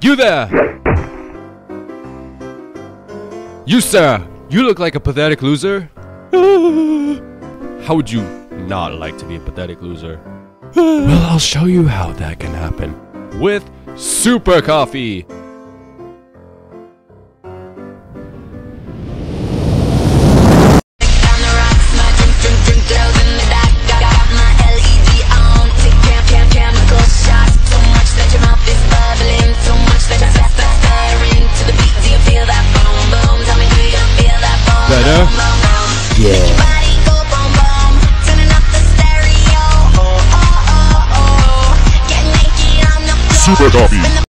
You there! You, sir! You look like a pathetic loser. How would you not like to be a pathetic loser? Well, I'll show you how that can happen. With Super Coffee! Better? Yeah. Super Coffee.